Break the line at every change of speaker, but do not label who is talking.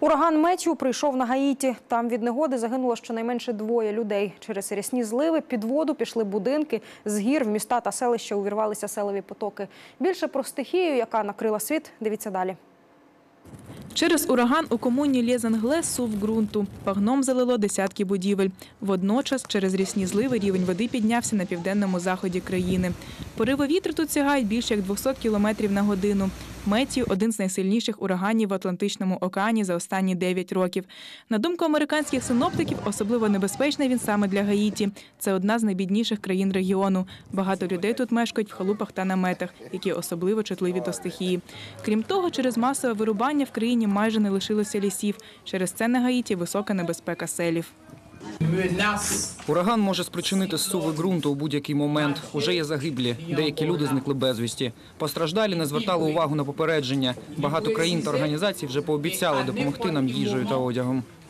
Ураган Меттью прийшов на Гаїті. Там від негоди загинуло щонайменше 2 людей. Через рясні зливи під воду пішли будинки, з гір в міста та селища увірвалися селові потоки. Більше про стихію, яка накрила світ, дивіться далі.
Через ураган у комуні Лєзангле зсув ґрунту. Багном залило десятки будівель. Водночас через рясні зливи рівень води піднявся на південному заході країни. Пориви вітру тут сягають більше як 200 км на годину. Меттью – один з найсильніших ураганів в Атлантичному океані за останні 9 років. На думку американських синоптиків, особливо небезпечний він саме для Гаїті. Це одна з найбідніших країн регіону. Багато людей тут мешкають в халупах та наметах, які особливо чутливі до стихії. Крім того, через масове вирубання в країні майже не лишилося лісів. Через це на Гаїті висока небезпека селів.
Ураган може спричинити зсуви ґрунту у будь-який момент. Уже є загиблі. Деякі люди зникли безвісті. Постраждалі не звертали увагу на попередження. Багато країн та організацій вже пообіцяли допомогти нам їжею та одягом.